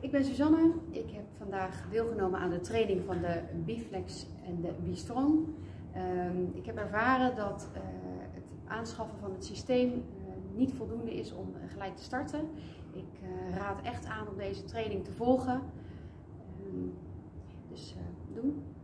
Ik ben Suzanne. Ik heb vandaag deelgenomen aan de training van de B-Flex en de B-Strong. Ik heb ervaren dat het aanschaffen van het systeem niet voldoende is om gelijk te starten. Ik raad echt aan om deze training te volgen. Dus doen.